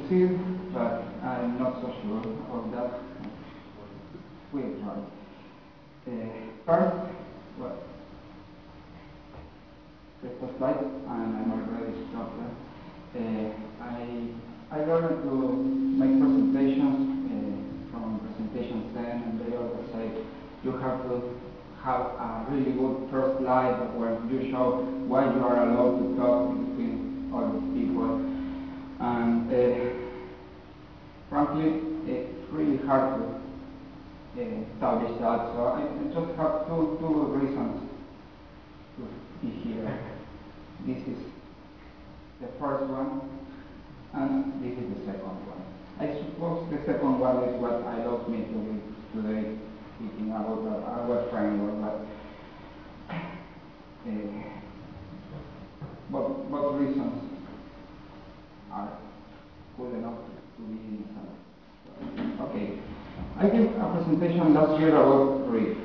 succeed, but I'm not so sure of that. We'll try. First, well, first slide, and I'm already stopped there. I learned to make presentations from presentation 10, and they always say you have to have a really good first slide where you show why you are allowed to talk between all these people. And frankly, it's really hard to establish that. So I just have two reasons to be here. This is the first one, and this is the second one. I suppose the second one is what allows me to be today speaking about our framework, but both reasons are good enough to be inside. Okay, I gave a presentation last year about Reef,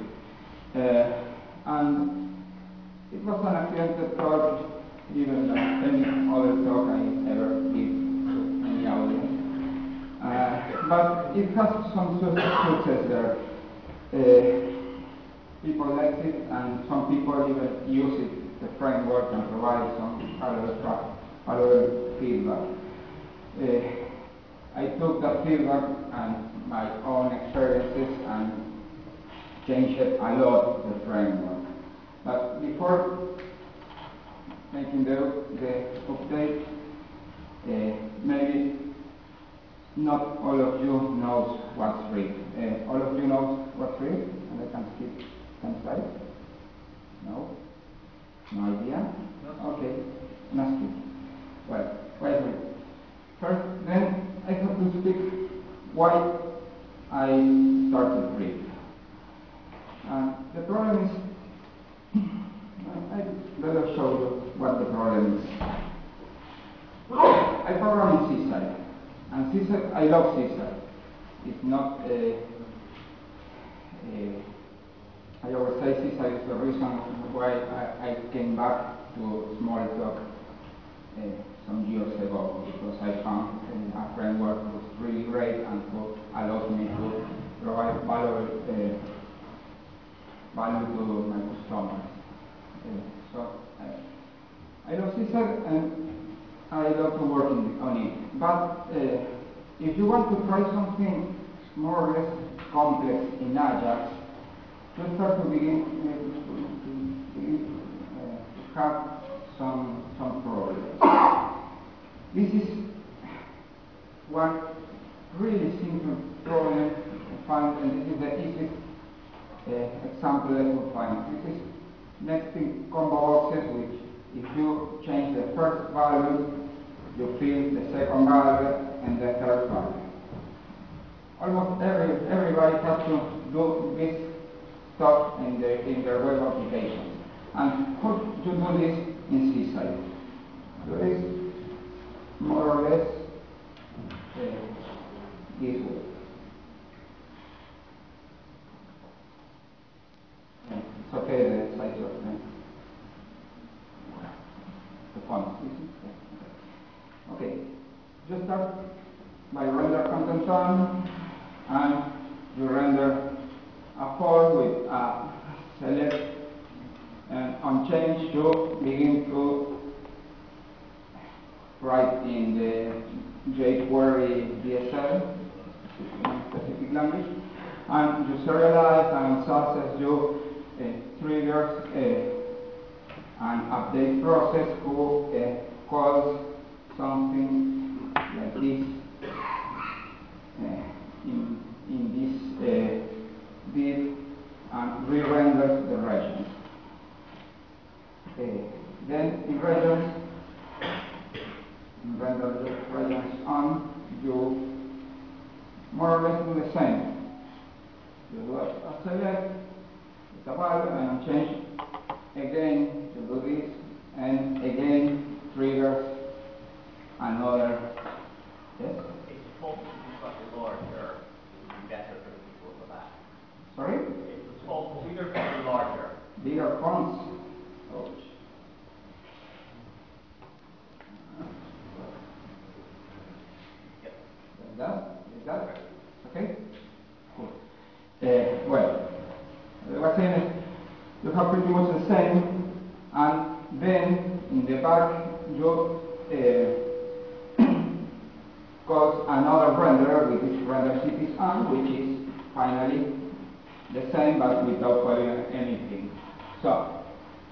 and it was an accidental talk, even like any other talk I ever give to any audience. But it has some success there. People like it, and some people even use it, the framework, and provide some other feedback. I took that feedback and my own experiences and changed a lot the framework. But before making the update, maybe not all of you knows what's Reef. All of you know what's Reef? And I can skip 10 slides? No? No idea? No. Okay, no skip. Well, why Reef? First, then I have to speak why I started Reef. The problem is, I'd better show you what the problem is. I program in Seaside. And Seaside, I love Seaside. It's not, I always say Seaside is the reason why I came back to Smalltalk some years ago, because I found a framework that was really great and who allows me to provide value to my customers. So I love Seaside and I love to work on it. But if you want to try something more or less complex in AJAX, you start to begin to have some problems. This is one really simple problem to find, and this is the easiest example I could find. This is nesting combo boxes, which if you change the first value, you fill the second value and the third value. Almost everybody has to do this stuff in their web applications. And how to do this in Seaside? There is more or less this way. It's okay, the size of the font. Okay, just start by render content on, and you render a form with a select, and on change you begin to write in the jQuery DSL, specific language, and you serialize and success you triggers an update process who calls something like this in this div and re-renders the regions. Then in regions, render the regions on, you more or less do the same. You do a select, it's a value, and change again, you do this, and again triggers another. Yes? If the font was slightly larger, it would be better for the people at the back. Sorry? If the font was bigger, slightly larger. Bigger fonts. Ouch. Yep. pretty much the same, and then in the back you cause another renderer, which is render cities and, which is finally the same but without calling anything. So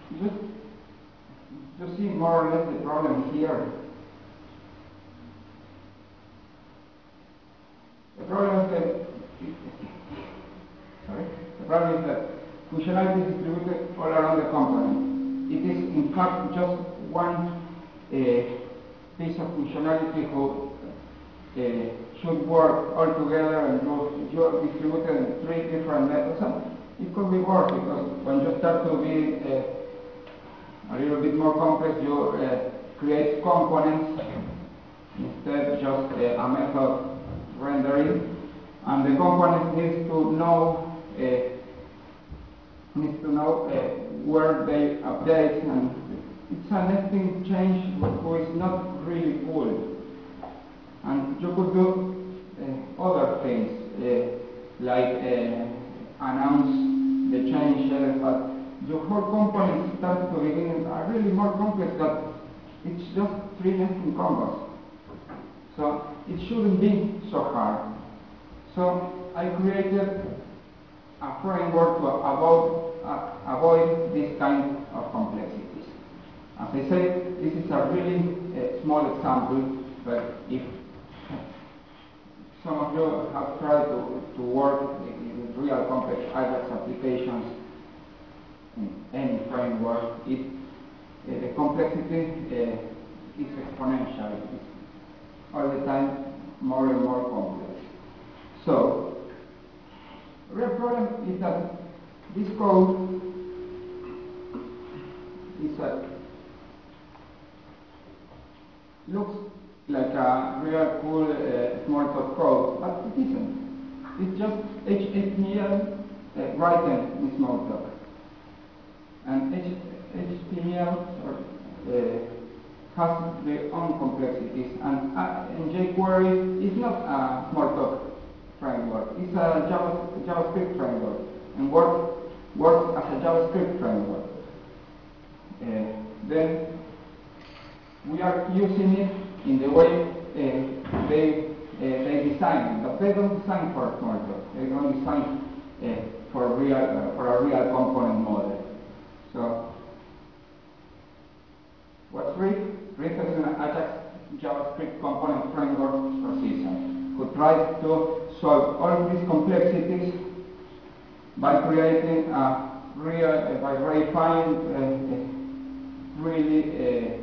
you see more or less the problem here. The problem is that functionality is distributed all around the component. It is in fact just one piece of functionality who should work all together, and you distribute it in 3 different methods. And it could be worse because when you start to be a little bit more complex, you create components instead just a method rendering, and the component needs to know where they update, and it's a nesting change which is not really cool. And you could do other things like announce the change, but your whole component starts to begin are really more complex that it's just 3 nesting combos. So it shouldn't be so hard. So I created a framework to avoid this kind of complexities. As I said, this is a really small example, but if some of you have tried to work with real complex AJAX applications in any framework, the complexity is exponential. It's all the time more and more complex. So, the real problem is that this code looks like a real cool Smalltalk code, but it isn't. It's just HTML written in Smalltalk. And HTML has their own complexities, and jQuery is not a Smalltalk framework. It's a JavaScript framework, and works as a JavaScript framework. Then we are using it in the way they design it, but they don't design for Smalltalk. They don't design for a real component model. So, what's Reef? Reef is an AJAX JavaScript component framework for Seaside, who tries to solve all these complexities by creating by verifying really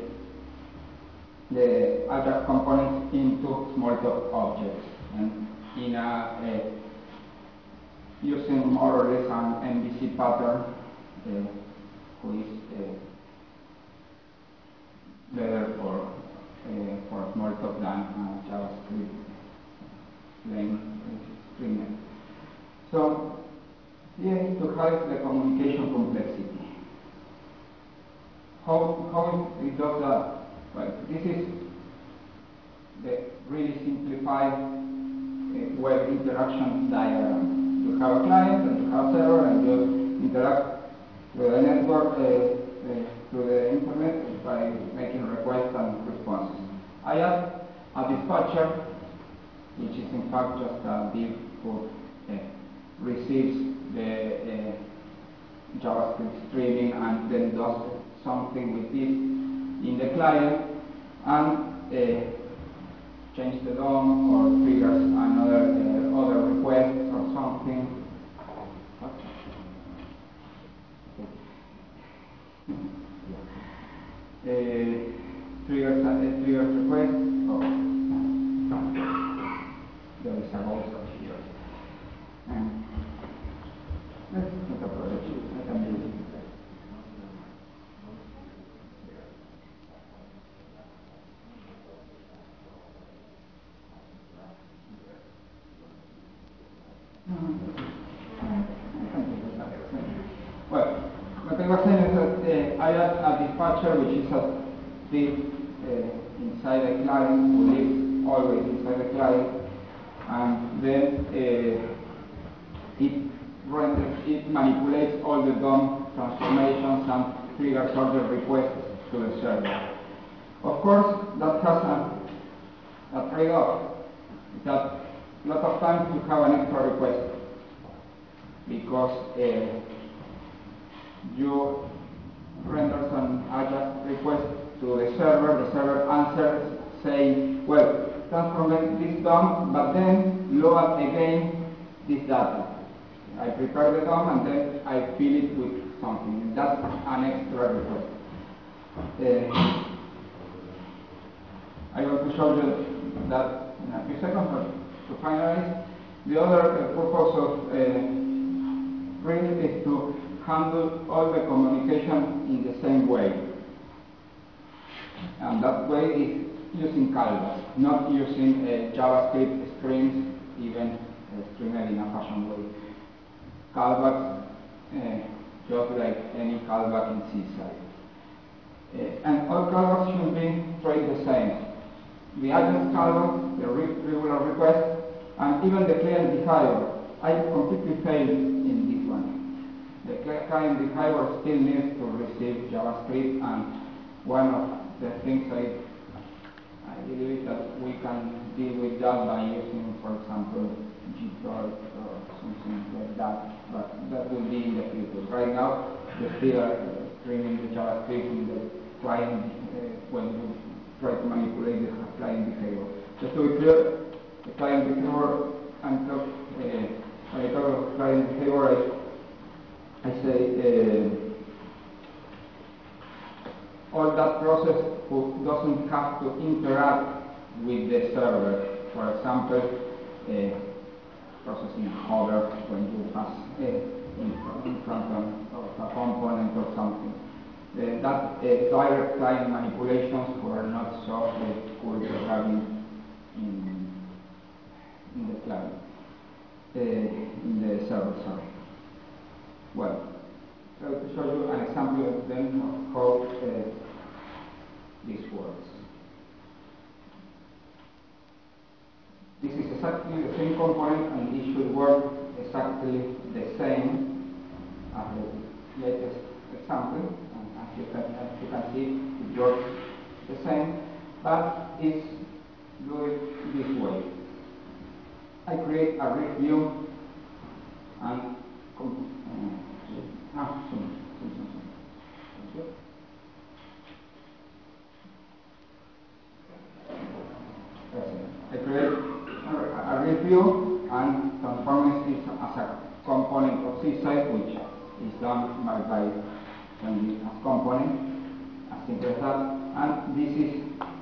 the AJAX components into Smalltalk objects, and in using more or less an MVC pattern, who is better for Smalltalk than JavaScript string. So here is to hide the communication complexity. How it does that? Well, this is the really simplified web interaction diagram. You have a client and you have a server, and you interact with the network through the internet by making requests and responses. I add a dispatcher, which is in fact just a div who receives the JavaScript streaming and then does something with it in the client, and change the DOM or triggers another other request or something. Triggers request. Oh, there is a also here. And let's take a project. I can do it. Well, what I was saying is that I add a dispatcher, which is a div inside a client, who lives always inside the client, and then it manipulates all the DOM transformations and triggers all the requests to the server. Of course, that has a trade-off. That a lot of times you have an extra request because you render some AJAX request to the server answers saying, well, transform this DOM, but then load again this data. I prepare the DOM and then I fill it with something. That's an extra request. I want to show you that in a few seconds, but to finalize, the other purpose of Reef is to handle all the communication in the same way. And that way is using Canvas, not using JavaScript strings, even stringed in a fashion way. Callbacks, just like any callback in Seaside. And all callbacks should be treated the same. The AJAX callback, the regular request, and even the client behavior. I completely failed in this one. The client behavior still needs to receive JavaScript, and one of the things I believe that we can deal with that by using, for example, Gtorg or something like that, but that will be in the future. Right now, we still are streaming the JavaScript in the client when you try to manipulate the client behavior. Just to be clear, the client behavior, when I talk about client behavior, I say all that process who doesn't have to interact with the server. For example, processing hover when you pass in front of a component or something. That direct client manipulations were not so cool to have in the cloud, in the server, sorry. Well, so to show you an example then of how this works. This is exactly the same component, and it should work exactly the same as the latest example. And as you can see, it works the same, but it's do it this way. I create a Reef view and I create a review and transform it as a component of Seaside, which is done by sending as component, as simple as that. And this is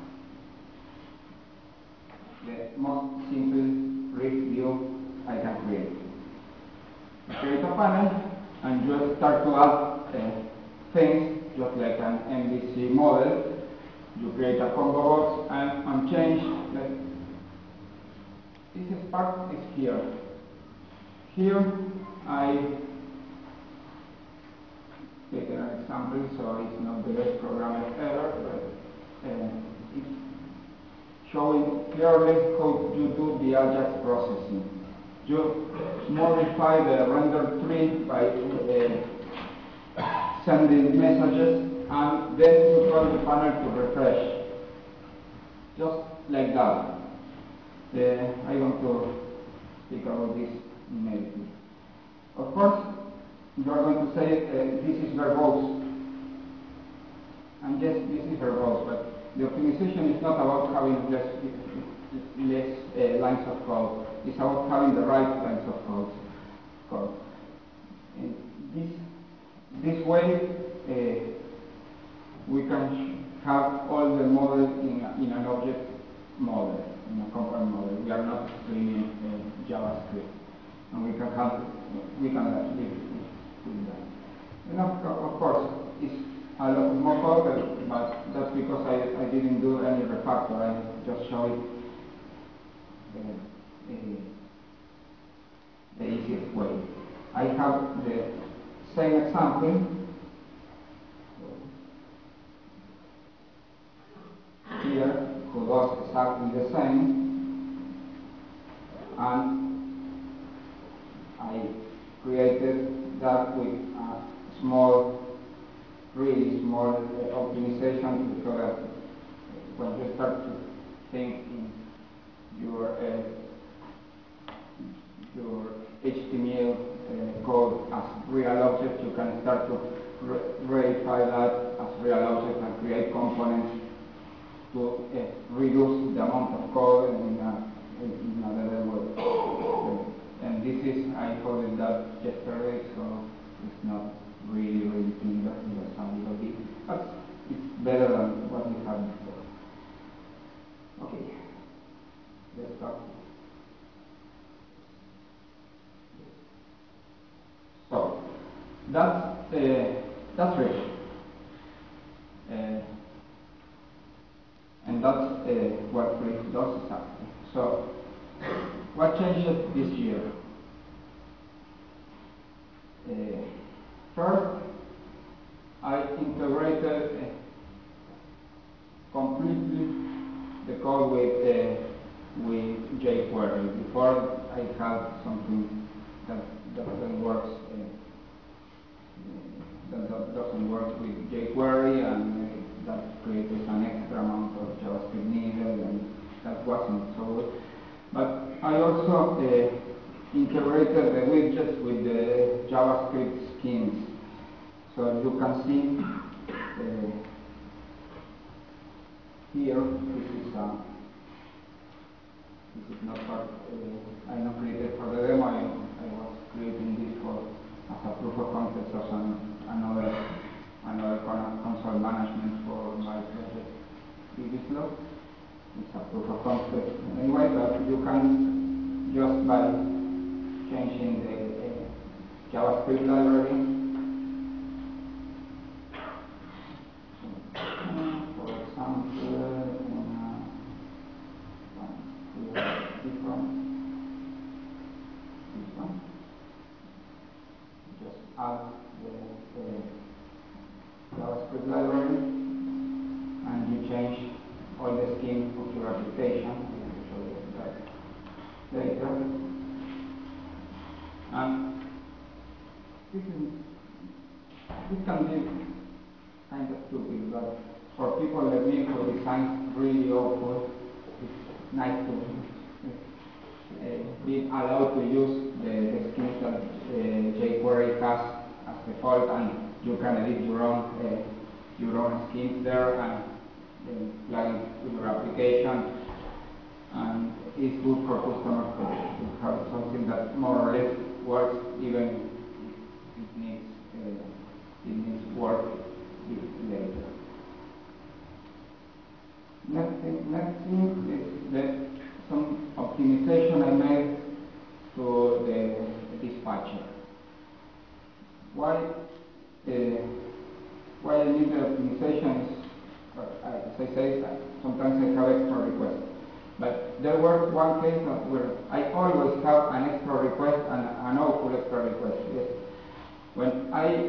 the most simple Reef view I can create. You create a panel and you start to add things, just like an MVC model. You create a combo box and change. This part is here. Here I take an example, so it's not the best program ever, but it's showing clearly how you do the AJAX processing. You modify the render tree by sending messages, and then you tell the panel to refresh. Just like that. I want to speak about this immediately. Of course, you are going to say this is verbose. And yes, this is verbose, but the optimization is not about having less lines of code. It's about having the right lines of code. And this way, we can have all the models in an object model, in a component model. We are not streaming JavaScript, and we can live with that. And of course, it's a lot more code, but that's because I didn't do any refactor. I just showed the easiest way. I have the same example here, who does exactly the same, and I created that with a small small optimization, because when you start to think in your HTML code as real objects, you can start to verify that as real objects and create components to reduce the amount of code in another way. And this is, I coded that yesterday, so it's not really clear. There's some little bit, but it's better than what we had before. Okay, let's start. So that's Reef, and that's what Reef does exactly. So what changes this year? First, I integrated completely the code with jQuery. Before, I had something that doesn't work. That doesn't work with jQuery, and that creates an extra amount of JavaScript needed, and that wasn't so good. But I also integrated the widgets with the JavaScript schemes. So you can see here, this is not part, I not created for the demo. I was creating this as a proof of concept as another console management for my project. Log. It's a proof of concept anyway, but you can just by changing the JavaScript library. For example, this one. Just add the JavaScript library, and you change all the scheme of your application. I will show you that later. And this can be kind of stupid, but for people like me who design really awful, it's nice to be allowed to use the schemes that jQuery has as default, and you can edit your own schemes there and plug it to your application. And it's good for customers to have something that more or less works, even if it needs work later. Next thing is some optimization I made to the dispatcher. Why I need the optimization is, as I say, sometimes I have extra requests. But there was one case where I always have an extra request and an awful extra request. Yes. When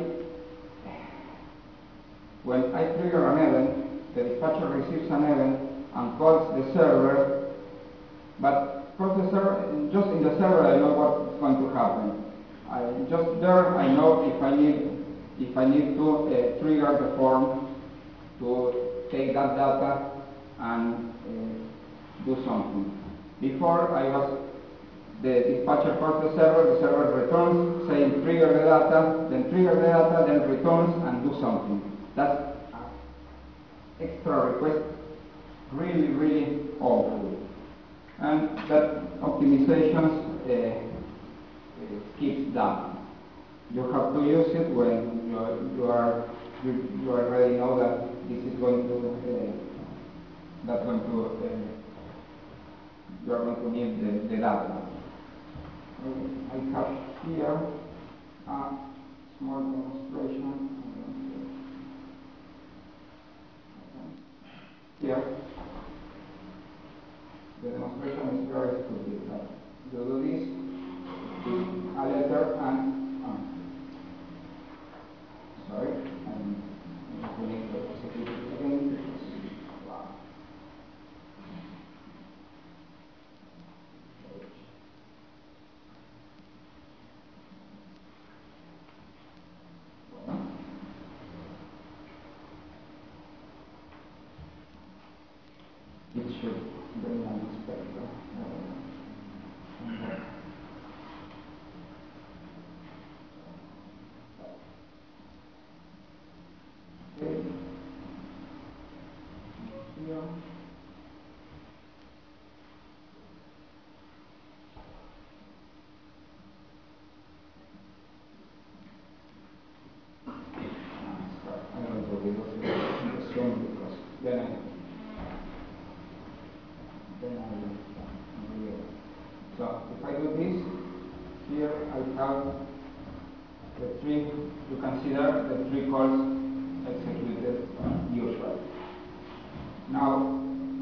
I trigger an event, the dispatcher receives an event and calls the server, but just in the server I know what's going to happen. Just there I know if I need to trigger the form to take that data and do something. Before the dispatcher calls the server returns, saying trigger the data, then returns and do something. That's extra request, really awful. And that optimizations keeps that. You have to use it when you already know that this is going to you are going to need the data. I have here a small demonstration. Here, the demonstration is very stupid. But you do this with a letter and sorry, I'm going to execute it again. Wow. should bring an inspector. Okay. Here. I'm going to do the string because then I so if I do this, here I have the three, you consider the three calls executed usually. Now,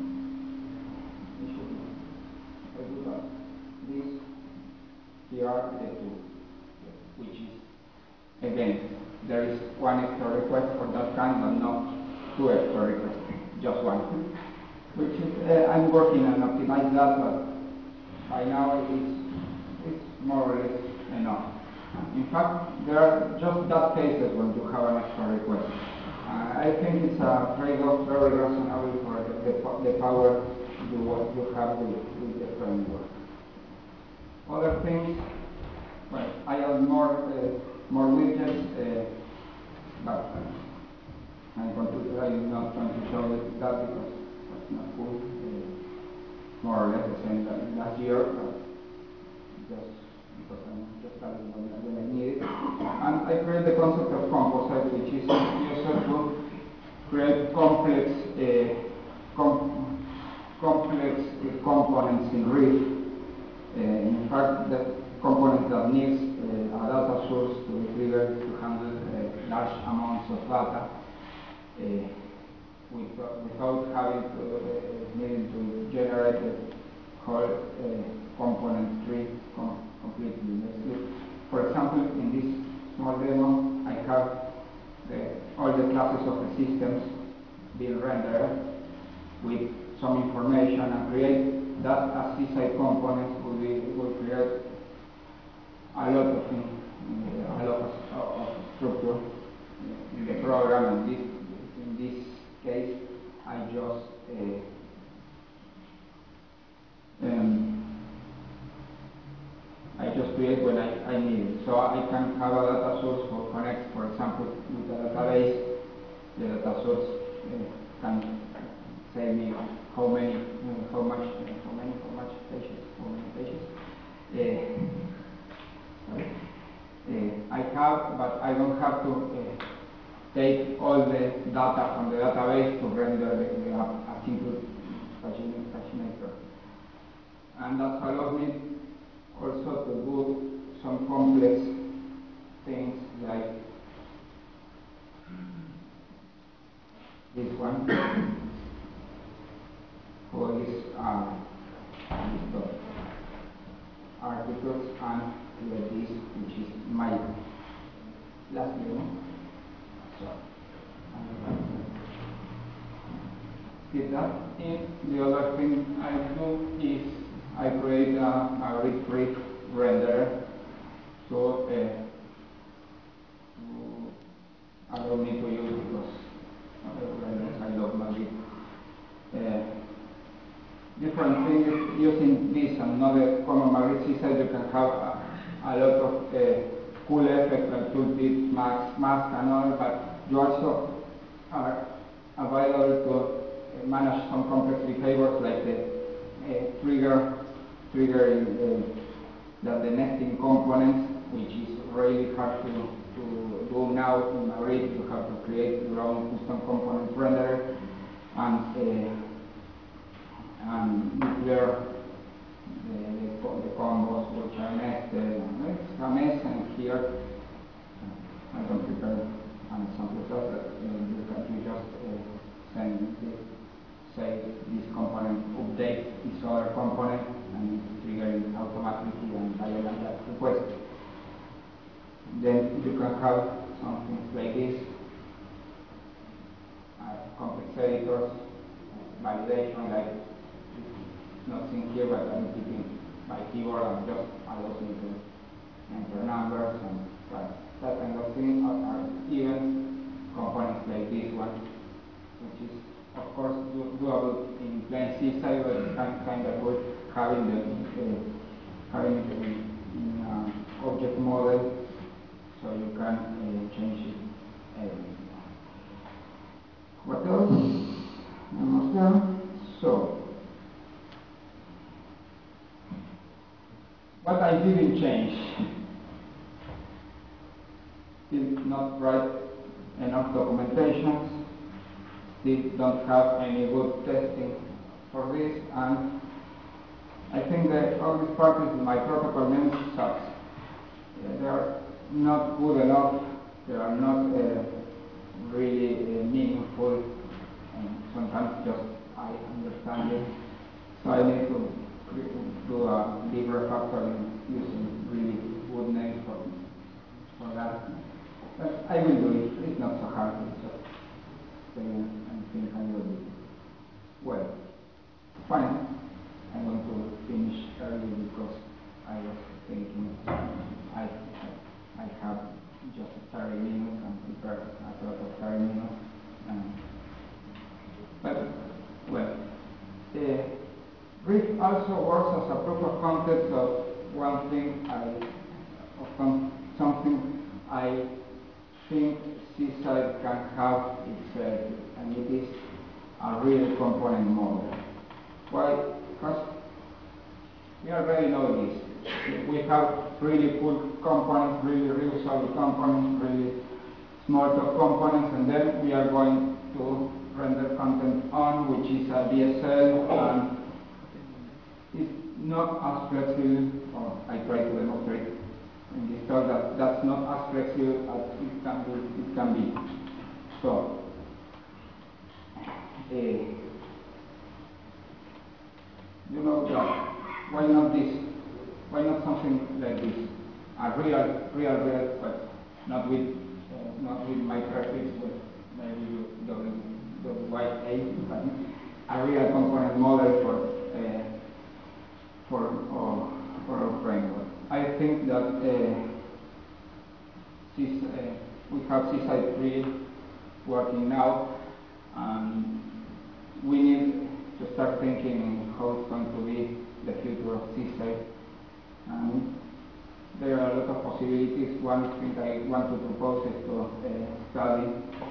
if I do that, this, here are the two, which is, again, there is one extra request for that kind, but not two extra requests, just one. Which is, I'm working on optimize that, but by now it's more or less enough. In fact, there are just that cases when you have an extra request. I think it's a trade-off very reasonable for the power you have with the framework. Other things, well, I have more widgets, but I'm not going to show that because that's not cool. More or less the same as last year, but just because I'm just starting when I need it. And I create the concept of composite, which is used to create complex components in Reef. In fact, the component that needs a data source to be triggered to handle large amounts of data without having to needing to generate a whole component tree completely. Let's look. For example, in this small demo, I have all the classes of the systems being rendered with some information and create that as Seaside components will create a lot of things, a lot of structure in the program. And in this case, I just create when I need it. So I can have a data source for connect, for example, with a database. The data source can say me how many pages. I have, but I don't have to take all the data from the database to render a simple paginator. And that allows me also to do some complex things like this one. For this list of articles and like this, which is my last demo. So skip that. And the other thing I do is I create a Reef renderer. So I don't need to use it because renders I love my Reef. Different things using this and another common Marine Seaside, you can have a lot of cool effects like tooltips, mask and all, but you also are available to manage some complex behaviors like the triggering the nesting components, which is really hard to do now in Marine. You have to create your own custom component renderer and declare the combos which are nested. It's a mess, and here I don't prepare an example of that. You just say this component update this other component and trigger it automatically and dial that request. Then you can have some things like this, complex editors, validation, like not seen here, but I'm keeping my keyboard and just allows me to enter numbers and that kind of thing. Or even components like this one, which is of course, doable in plain Seaside, but it's kind of good having having it in object model, so you can change it. What else? Almost there. So, what I didn't change is not write enough documentation, still don't have any good testing for this, and I think that all these parts of my protocol names sucks. They are not good enough, they are not really meaningful, and sometimes just I understand it, so I need to do a big refactoring using really good names for that. But I will do it. It's not so hard. It's just stay and think I will do it. Well, fine. I'm going to finish early because I was thinking I have just 30 minutes and prepare a lot of 30 minutes. But, well, Reef also works as a proof of concept of one thing something I think Seaside can have itself, and it is a real component model. Why? Because we already know this. We have really full components, really solid components, really small top components, and then we are going to render content on, which is a DSL, and it's not as flexible, or I try to demonstrate in this talk that that's not as flexible as it can be. So, you know that why not this? Why not something like this? A real, but not with my prefix, but maybe WYA, but a real component model for our framework. I think that we have Seaside 3 working now, and we need to start thinking how it's going to be the future of Seaside. And there are a lot of possibilities. One thing I want to propose is to study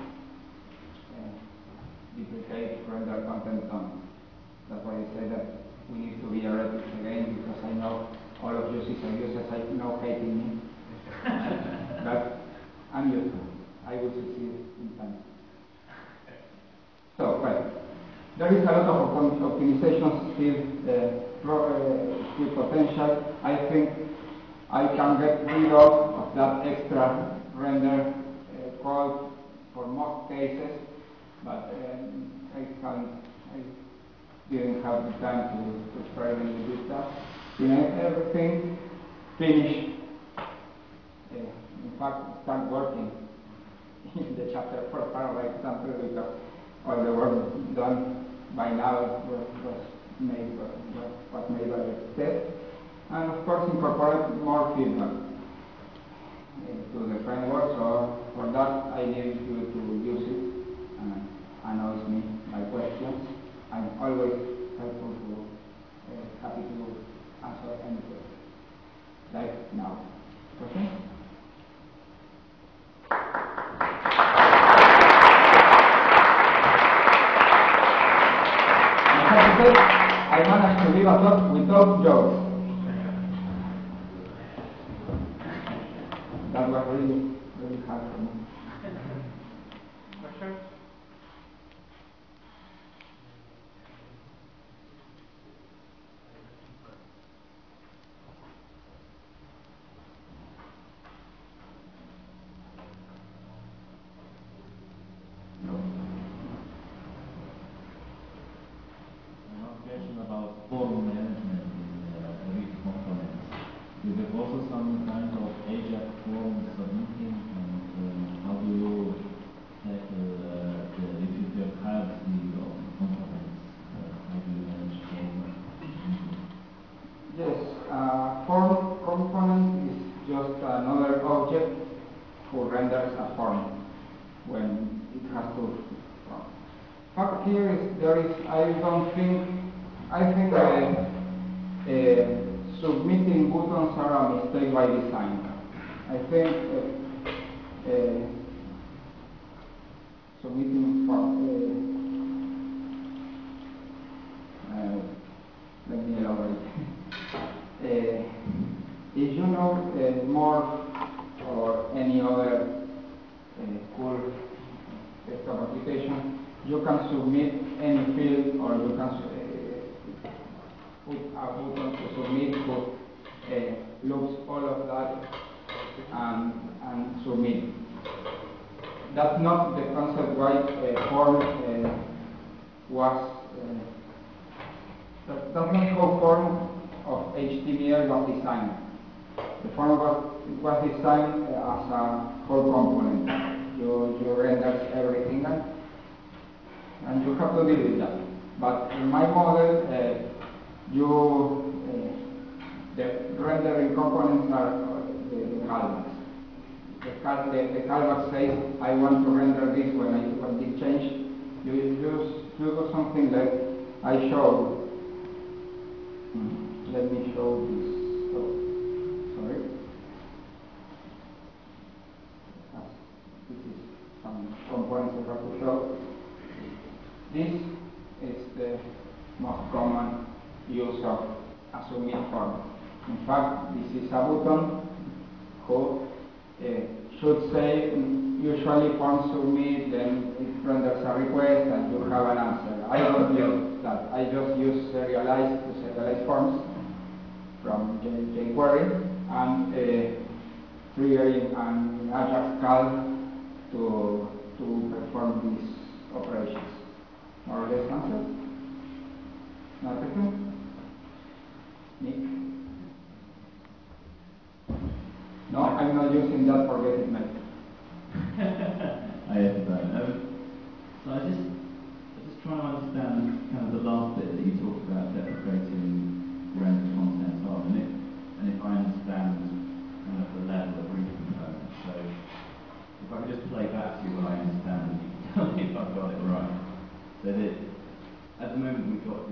duplicate render content on. That's why I say that we need to be heretics again, because I know all of you Seaside users I know hating me. But I'm used to it. I will succeed in time. So, well, there is a lot of optimization still potential. I think I can get rid of that extra render call for most cases, but I didn't have the time to experiment with this stuff. Everything finished. In fact, start working in the chapter for parallel example, because all the work done by now was made by the test, and of course incorporate more feedback to the framework. So for that I need you to use it and annoys me my questions. I'm always helpful to happy to answer any question. Like now. Questions? I managed to leave a talk without jokes. That was really hard for me. Questions? About form management in Reef components. Do you have also some kind of AJAX form submitting, and how do you tackle if you have hierarchy of components? How do you manage form? Yes, form component is just another object who renders a form when it has to. But here is there is. I don't think. I think submitting buttons are a mistake by design. I think submitting let me elaborate. If you know more or any other cool desktop application, you can submit any field, or you can put a button to submit, looks all of that and submit. That's not the concept why form was. That's not how form of HTML was designed. The form was designed as a whole component. You render everything and you have to deal with that. But in my model, the rendering components are the canvas. The canvas says, I want to render this when it change. You do something like I showed. Let me show this. Oh, sorry. This is some components I have to show. This is the most common use of a submit form. In fact, this is a button who should say usually form submit, then it renders a request and you have an answer. I don't use that. I just use serialize forms from jQuery and triggering an AJAX call to perform these operations. More or less answer? No question? Nick? No, I'm not using that for getting mail. I understand. So I just trying to understand kind of the last bit that you talked about, deprecating render content on, and if I understand kind of the level of Reef components. So if I could just play back to you what I understand, and you can tell me if I've got it right. So that at the moment we've got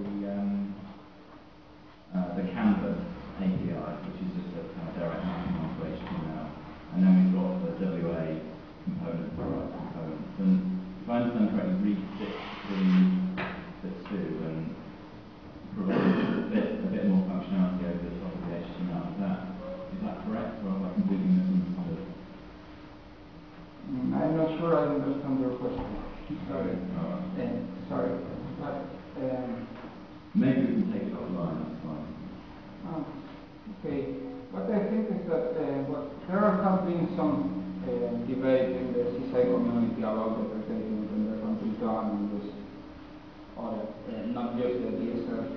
the Canvas API, which is just a kind of direct mapping onto HTML, and then we've got the WA component, product components. And if I understand correctly, Reef sits between the two and provides a bit more functionality over the top of the HTML. Is that correct, or have I completely misunderstood? I'm not sure I understand your question. Sorry. Sorry. But, maybe we can take it offline, that's fine. Okay. What I think is that there has been some debate in the Seaside community about deprecating render content and this other, not just the DSL.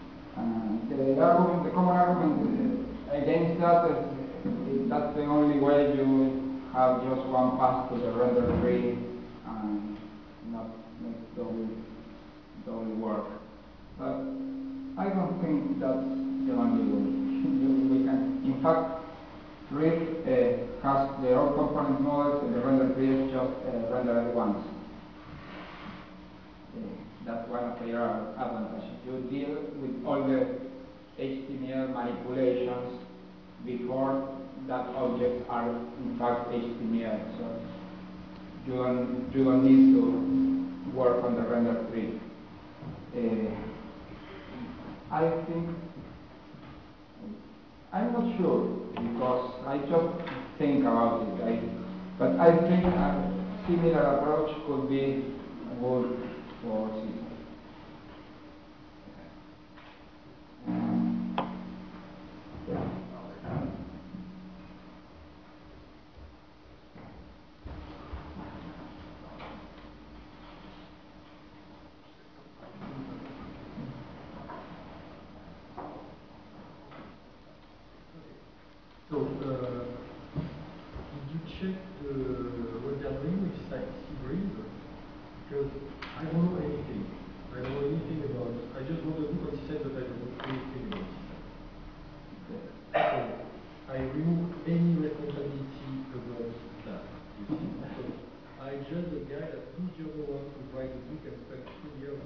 The common argument against that is that's the only way you have just one path to the render tree and not make double work. But I don't think that's the only way. We can, in fact, Reef has their own component models and the render tree is just rendered once. That's one of their advantages. You deal with all the HTML manipulations before that objects are in fact HTML. So you don't need to work on the render tree. I think I'm not sure because I just think about it. But I think a similar approach could be good for Seaside. So, did you check what they're doing with Seaside? Because I don't know anything. I don't know anything about it. I just want to look on Seaside, but I don't know anything about Seaside. So, I remove any responsibility about that. You see? So, I just the guy that who's the other one who write the book and spent 2 years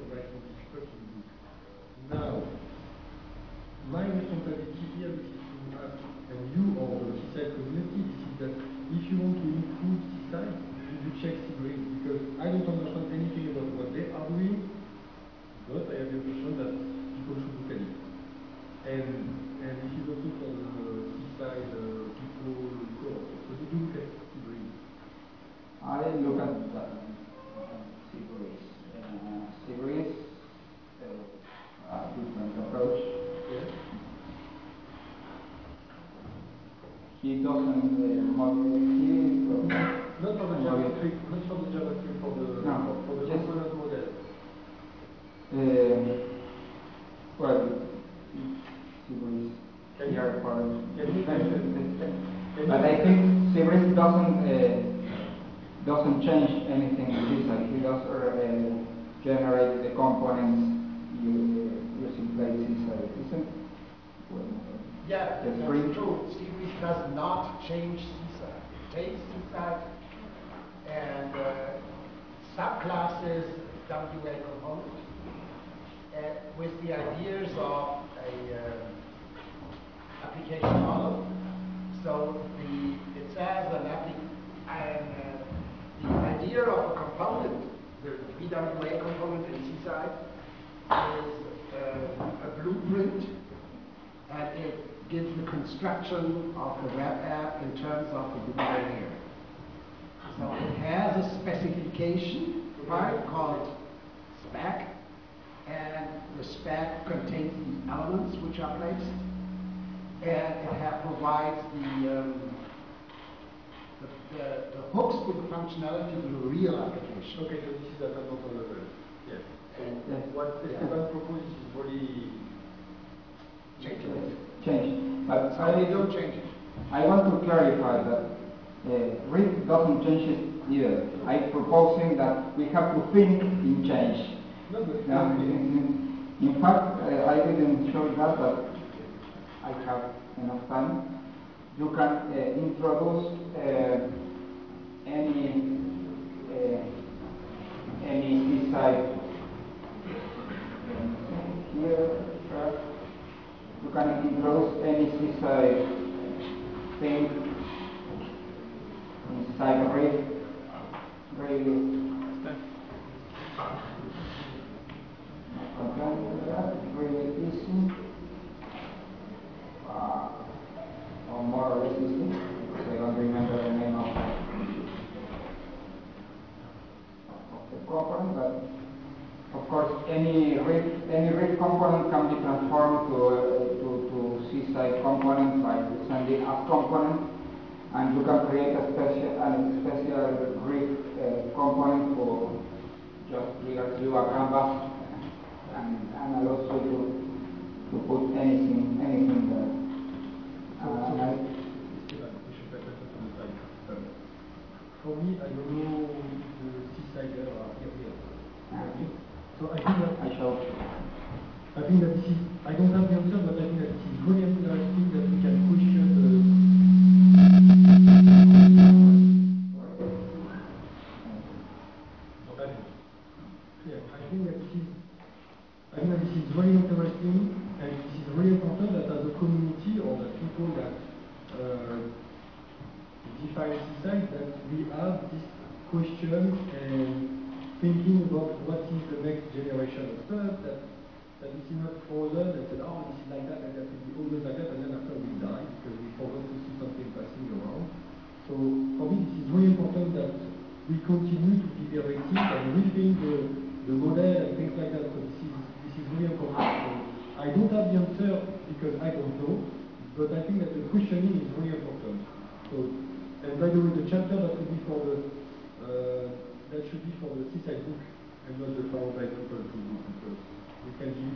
Not for the JavaScript, not for the JavaScript, for the just component model. Well, Seabreeze here for but I think Seabreeze doesn't change anything in Seaside. He does generate the components using plate Seaside, isn't it? Well, yeah, that's that's true. Seabreeze does not change Seaside. It takes Seaside and subclasses WA component with the ideas of a application model. So it says the idea of a component, the BWA component in Seaside, is a blueprint, and it gives the construction of the web app in terms of the Google layer. So it has a specification part called spec, and the spec contains these elements which are placed, and it provides the hooks to the functionality of the real application. Okay, so this is at another level. Yes. So what Esteban proposes is really change. But So they don't change it. I want to clarify that Reef doesn't change it either. I'm proposing that we have to think in change. no, but In fact, I didn't show that, but I have enough time. You can introduce any Seaside here. You can introduce any Seaside thing inside the Reef. Very really easy, or more or less easy, because I don't remember the name of the component, but of course any Reef component can be transformed to Seaside component by sending a component, and you can create a special Reef component for just you a canvas. And allows you to put anything there. we should pay attention to the time. For me, I don't know the Seaside here. So I think that this is, I don't have the answer, but I think that this is really interesting that we can question the I think that this is very interesting, and this is really important that as a community, or the people that define Seaside, that we have this question and thinking about what is the next generation of stuff, that this is not frozen, and said, oh, this is like that, and that will be always like that, and then after we die, because we forgot to see something passing around. So for me, this is really important that we continue to be iterative and rethink the model and things like that. So this is really important. So I don't have the answer because I don't know, but I think that the questioning is really important. So, and by the way, the chapter that will be for the that should be for the Seaside book and not the Power by People book, because we can give